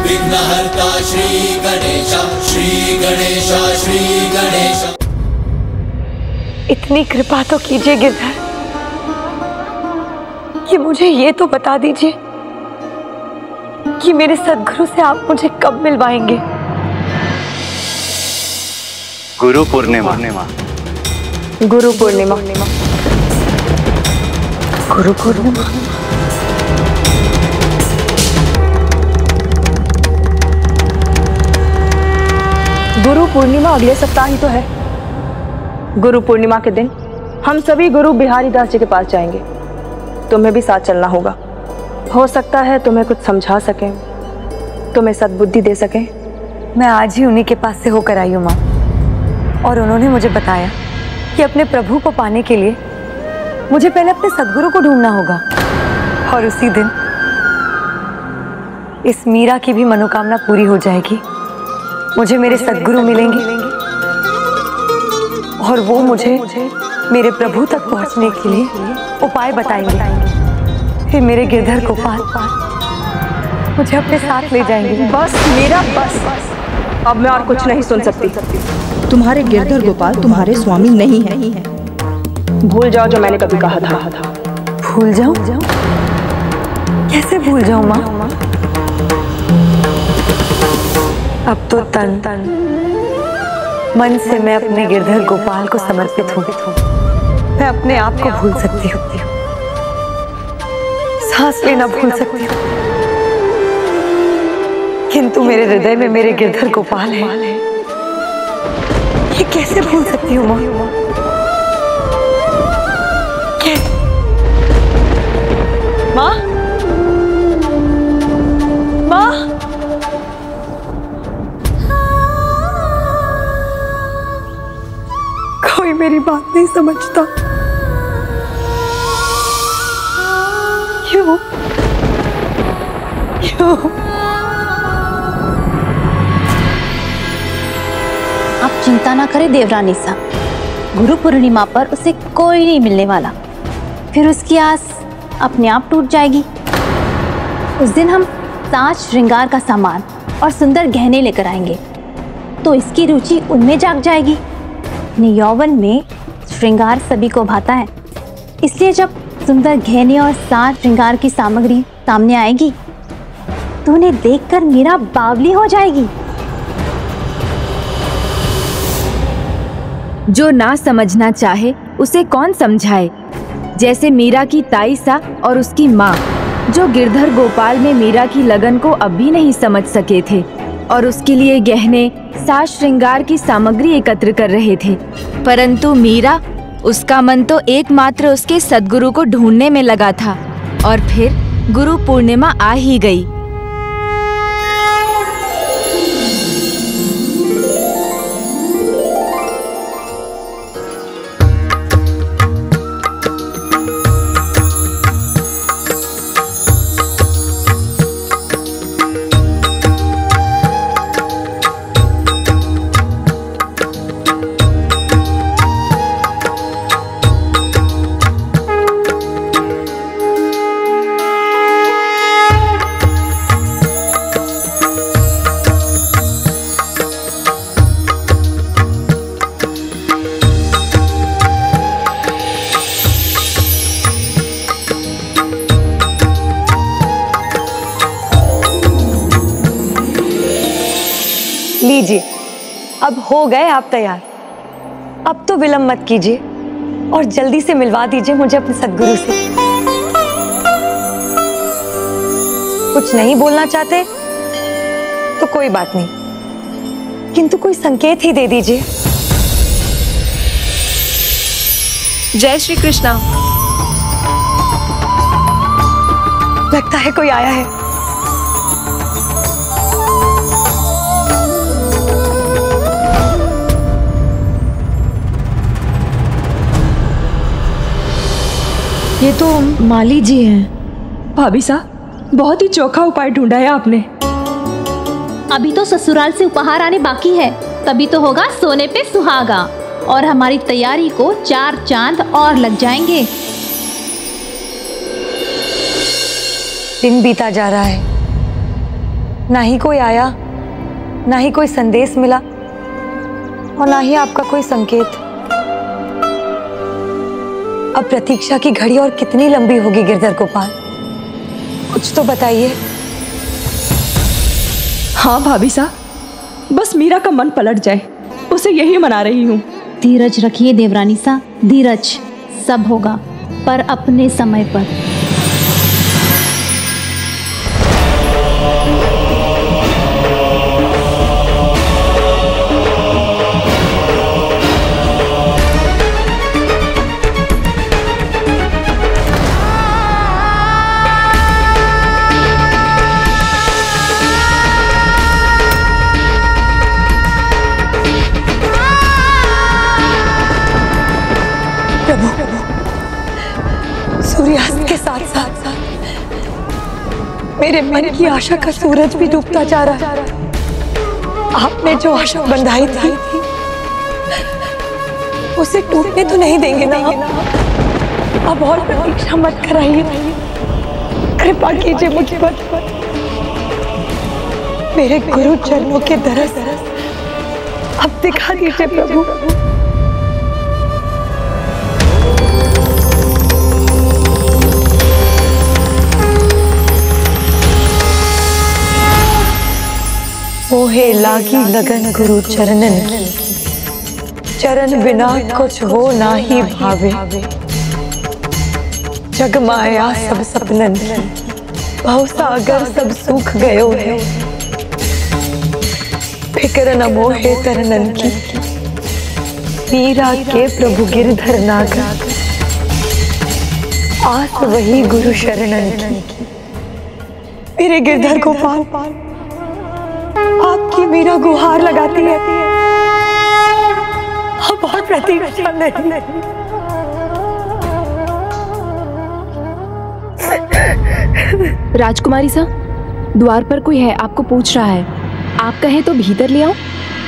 विघ्नहर्ता श्री गणेश, श्री गणेश, श्री गणेश। इतनी कृपा तो कीजिए गिरधर कि मुझे ये तो बता दीजिए कि मेरे सद्गुरु से आप मुझे कब मिलवाएंगे। गुरु पूर्णिमा। गुरु पूर्णिमा। गुरु पूर्णिमा। गुरु पूर्णिमा अगले सप्ताह ही तो है। गुरु पूर्णिमा के दिन हम सभी गुरु बिहारी दास जी के पास जाएंगे। तुम्हें भी साथ चलना होगा। हो सकता है तुम्हें कुछ समझा सकें, तुम्हें सद्बुद्धि दे सकें। मैं आज ही उन्हीं के पास से होकर आई हूँ माँ, और उन्होंने मुझे बताया कि अपने प्रभु को पाने के लिए मुझे पहले अपने सद्गुरु को ढूंढना होगा, और उसी दिन इस मीरा की भी मनोकामना पूरी हो जाएगी। मुझे मेरे सद्गुरु मिलेंगे और वो मुझे मेरे प्रभु तक पहुंचने के लिए उपाय बताएंगे। फिर मेरे गिरधर गोपाल मुझे अपने साथ ले जाएंगे। बस मेरा बस। अब मैं और कुछ नहीं सुन सकती। तुम्हारे गिरधर गोपाल तुम्हारे स्वामी नहीं है। भूल जाओ जो मैंने कभी कहा था। भूल जाऊं? कैसे भूल जाऊं माँ? अब तो तन मन से मैं अपने गिरधर गोपाल को समर्पित हूँ। मैं अपने आप को भूल सकती हूँ, सांस लेना भूल सकती हूँ, किंतु मेरे हृदय में मेरे गिरधर गोपाल है। ये कैसे भूल सकती हूँ माँ? माँ, माँ, कोई मेरी बात नहीं समझता। क्यों? क्यों? आप चिंता ना करें देवरानी साहब, गुरु पूर्णिमा पर उसे कोई नहीं मिलने वाला। फिर उसकी आस अपने आप टूट जाएगी। उस दिन हम साज श्रृंगार का सामान और सुंदर गहने लेकर आएंगे, तो इसकी रुचि उनमें जाग जाएगी। अपने यौवन में श्रृंगार सभी को भाता है, इसलिए जब सुंदर गहने और साज श्रृंगार की सामग्री सामने आएगी तो उन्हें देखकर मीरा बावली हो जाएगी। जो ना समझना चाहे उसे कौन समझाए। जैसे मीरा की ताईसा और उसकी माँ, जो गिरधर गोपाल में मीरा की लगन को अब भी नहीं समझ सके थे और उसके लिए गहने साज श्रृंगार की सामग्री एकत्र कर रहे थे, परंतु मीरा, उसका मन तो एकमात्र उसके सद्गुरु को ढूंढने में लगा था। और फिर गुरु पूर्णिमा आ ही गई। लीजिए, अब हो गए आप तैयार। अब तो विलंब मत कीजिए और जल्दी से मिलवा दीजिए मुझे अपने सद्गुरु से। कुछ नहीं बोलना चाहते तो कोई बात नहीं, किंतु कोई संकेत ही दे दीजिए। जय श्री कृष्णा। लगता है कोई आया है। ये तो माली जी हैं। भाभी साहब, बहुत ही चोखा उपाय ढूंढा है आपने। अभी तो ससुराल से उपहार आने बाकी है, तभी तो होगा सोने पे सुहागा, और हमारी तैयारी को 4 चांद और लग जाएंगे। दिन बीता जा रहा है, ना ही कोई आया, ना ही कोई संदेश मिला और ना ही आपका कोई संकेत। अब प्रतीक्षा की घड़ी और कितनी लंबी होगी गिरधर गोपाल, कुछ तो बताइए। हाँ भाभी साहब, बस मीरा का मन पलट जाए, उसे यही मना रही हूँ। धीरज रखिए देवरानी सा, धीरज, सब होगा पर अपने समय पर। सूर्यास्त के साथ साथ मेरे मन की आशा का सूरज भी डूबता जा रहा है। आपने जो आशा बंधाई थी उसे टूटने तो नहीं देंगे ना? अब और प्रतीक्षा मत कराइए, कृपा कीजिए मुझ पर। मेरे गुरु चरणों के दरस अब दिखा दीजिए प्रभु। मोहे लागी लगन गुरु चरणन की, चरण बिना कुछ हो ना ही भावे। जग माया सब सपनन की, बहु सागर सब सूख गयो है। फिक्र न मोहे तरनन की, मीरा के प्रभु गिरधर नागा। आस वही गुरु शरणन की। मेरे गिरधर गोपाल, आपकी मीरा गुहार लगाती है, अब और प्रतीक्षा नहीं। राजकुमारी सा, द्वार पर कोई है, आपको पूछ रहा है। आप कहें तो भीतर ले आओ।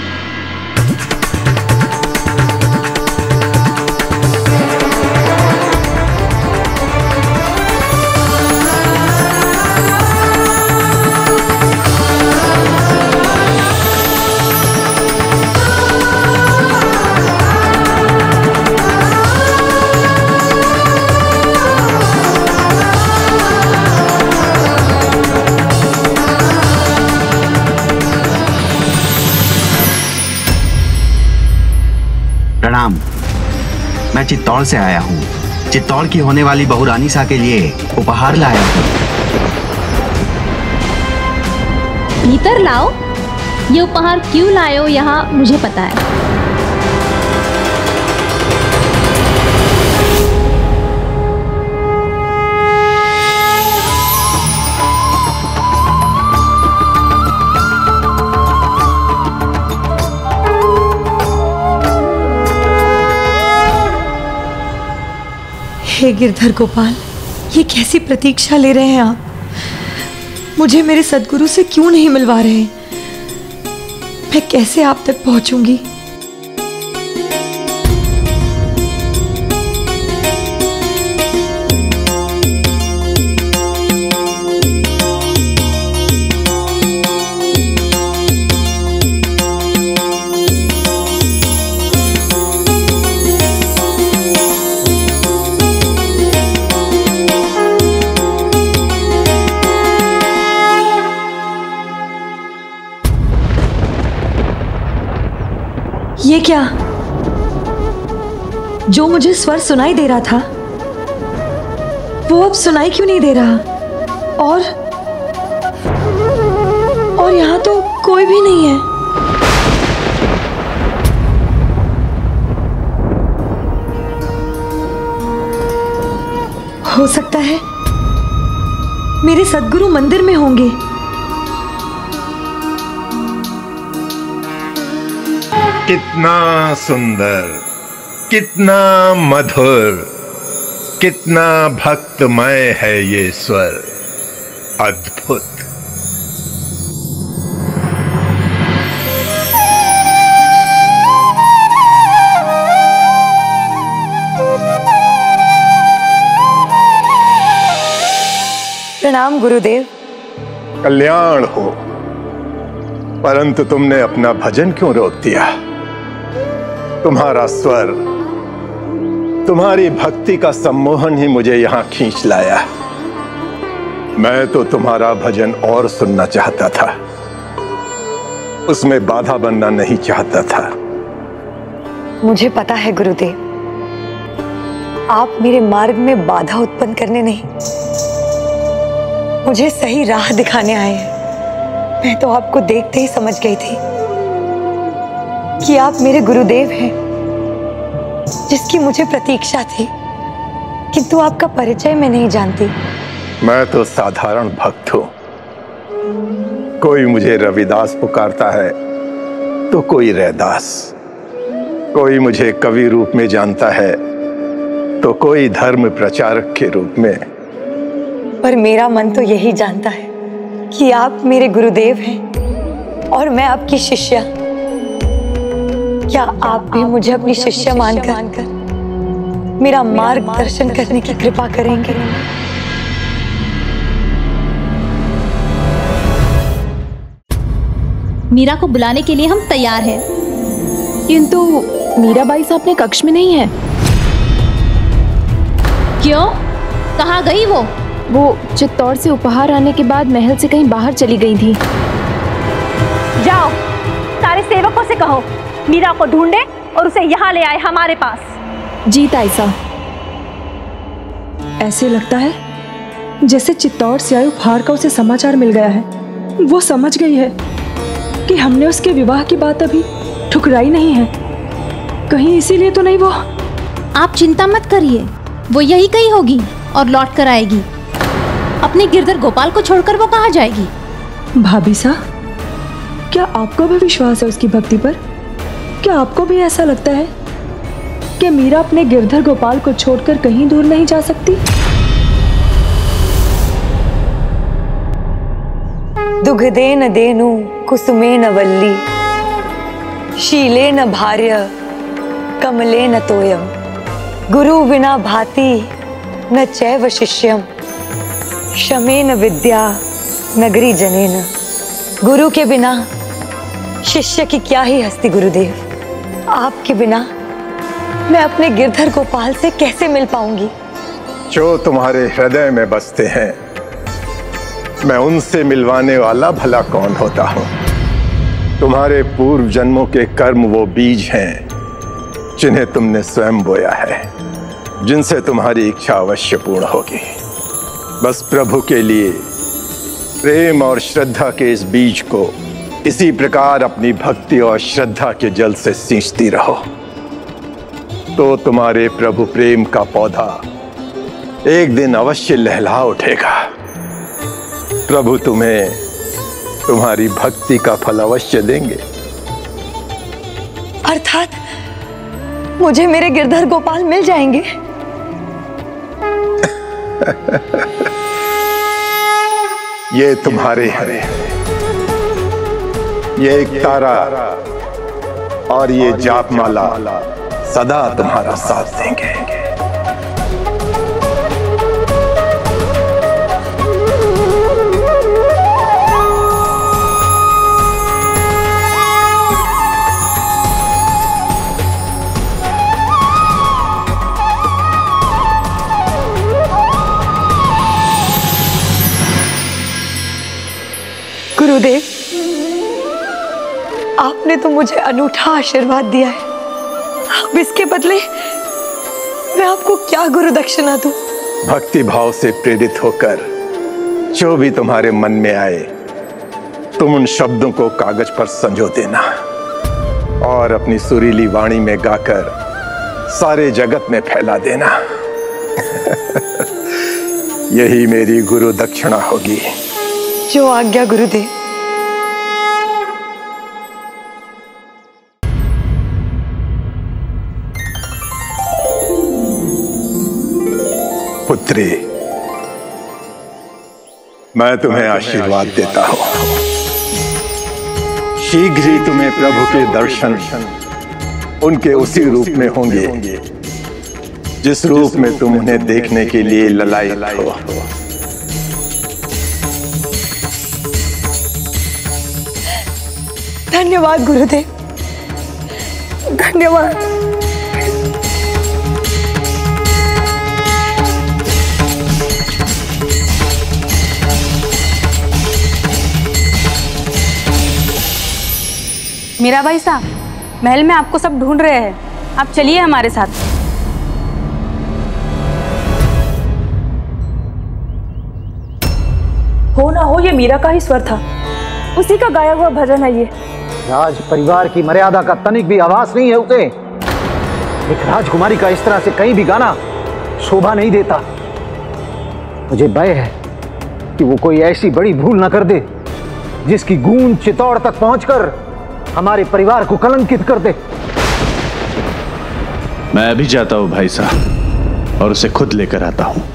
प्रणाम, मैं चित्तौड़ से आया हूँ। चित्तौड़ की होने वाली बहुरानी सा के लिए उपहार लाया हूँ। भीतर लाओ। ये उपहार क्यों लाए हो यहाँ मुझे पता है। हे गिरधर गोपाल, ये कैसी प्रतीक्षा ले रहे हैं आप? मुझे मेरे सद्गुरु से क्यों नहीं मिलवा रहे? मैं कैसे आप तक पहुंचूंगी? ये क्या? जो मुझे स्वर सुनाई दे रहा था वो अब सुनाई क्यों नहीं दे रहा? और यहाँ तो कोई भी नहीं है। हो सकता है मेरे सद्गुरु मंदिर में होंगे। कितना सुंदर, कितना मधुर, कितना भक्तमय है ये स्वर। अद्भुत। प्रणाम गुरुदेव। कल्याण हो। परंतु तुमने अपना भजन क्यों रोक दिया? तुम्हारा स्वर, तुम्हारी भक्ति का सम्मोहन ही मुझे यहां खींच लाया। मैं तो तुम्हारा भजन और सुनना चाहता था, उसमें बाधा बनना नहीं चाहता था। मुझे पता है गुरुदेव, आप मेरे मार्ग में बाधा उत्पन्न करने नहीं, मुझे सही राह दिखाने आए हैं। मैं तो आपको देखते ही समझ गई थी कि आप मेरे गुरुदेव हैं, जिसकी मुझे प्रतीक्षा थी, किंतु आपका परिचय मैं नहीं जानती। मैं तो साधारण भक्त हूं। कोई मुझे रविदास पुकारता है तो कोई रैदास, कोई मुझे कवि रूप में जानता है तो कोई धर्म प्रचारक के रूप में। पर मेरा मन तो यही जानता है कि आप मेरे गुरुदेव हैं और मैं आपकी शिष्या। क्या आप भी मुझे अपनी शिष्या मानकर मेरा मार्गदर्शन करने की कृपा करेंगे? मीरा को बुलाने के लिए हम तैयार हैं। किंतु मीराबाई साहब अपने कक्ष में नहीं है। क्यों? कहाँ गई वो? वो चित्तौड़ से उपहार आने के बाद महल से कहीं बाहर चली गई थी। जाओ, सारे सेवकों से कहो मीरा को ढूंढे और उसे यहाँ ले आए हमारे पास। जी ताईसा। ऐसे लगता है जैसे चित्तौड़ से आए उपहार का उसे समाचार मिल गया है। वो समझ गई है कि हमने उसके विवाह की बात अभी ठुकराई नहीं है। कहीं इसीलिए तो नहीं वो। आप चिंता मत करिए, वो यही कहीं होगी और लौट कर आएगी। अपने गिरधर गोपाल को छोड़कर वो कहाँ जाएगी? भाभी साहब, क्या आपको भी विश्वास है उसकी भक्ति पर? क्या आपको भी ऐसा लगता है कि मीरा अपने गिरधर गोपाल को छोड़कर कहीं दूर नहीं जा सकती? दुग्धेन देनु कुसुमेन वल्ली, शीलेन भार्य कमलेन तोयम, गुरु विना भाति न चैव शिष्यम, शमेन विद्या नगरी जनेन। गुरु के बिना शिष्य की क्या ही हस्ती गुरुदेव। आपके बिना मैं अपने गिरधर गोपाल से कैसे मिल पाऊंगी? जो तुम्हारे हृदय में बसते हैं, मैं उनसे मिलवाने वाला भला कौन होता हूं? तुम्हारे पूर्व जन्मों के कर्म वो बीज हैं जिन्हें तुमने स्वयं बोया है, जिनसे तुम्हारी इच्छा अवश्य पूर्ण होगी। बस प्रभु के लिए प्रेम और श्रद्धा के इस बीज को इसी प्रकार अपनी भक्ति और श्रद्धा के जल से सींचती रहो, तो तुम्हारे प्रभु प्रेम का पौधा एक दिन अवश्य लहला उठेगा। प्रभु तुम्हें तुम्हारी भक्ति का फल अवश्य देंगे। अर्थात मुझे मेरे गिरधर गोपाल मिल जाएंगे? ये तुम्हारे हैं, ये एक तारा और ये जापमाला सदा तुम्हारा साथ देंगे। गुरुदेव, आपने तो मुझे अनूठा आशीर्वाद दिया है। अब इसके बदले मैं आपको क्या गुरु दक्षिणा दूं? भक्ति भाव से प्रेरित होकर जो भी तुम्हारे मन में आए, तुम उन शब्दों को कागज पर संजो देना और अपनी सुरीली वाणी में गाकर सारे जगत में फैला देना। यही मेरी गुरु दक्षिणा होगी। जो आज्ञा गुरुदेव। पुत्री, मैं तुम्हें आशीर्वाद देता हूं। शीघ्र ही तुम्हें प्रभु के दर्शन उनके उसी रूप में होंगे जिस रूप में तुम उन्हें देखने के लिए ललायत हो। धन्यवाद गुरुदेव, धन्यवाद। मीराबाई साहब, महल में आपको सब ढूंढ रहे हैं, आप चलिए हमारे साथ। हो ना हो ये मीरा का ही स्वर था, उसी का गाया हुआ भजन है ये। राज परिवार की मर्यादा का तनिक भी आभास नहीं है उसे। एक राजकुमारी का इस तरह से कहीं भी गाना शोभा नहीं देता। मुझे भय है कि वो कोई ऐसी बड़ी भूल न कर दे जिसकी गूंज चित्तौड़ तक पहुंचकर हमारे परिवार को कलंकित कर दे। मैं अभी जाता हूं भाई साहब और उसे खुद लेकर आता हूं।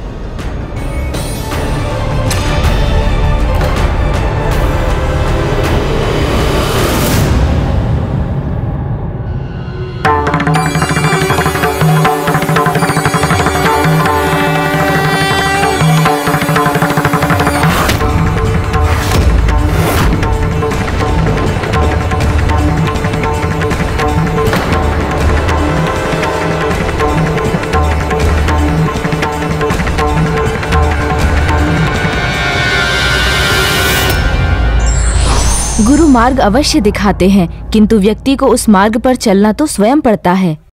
गुरु मार्ग अवश्य दिखाते हैं, किंतु व्यक्ति को उस मार्ग पर चलना तो स्वयं पड़ता है।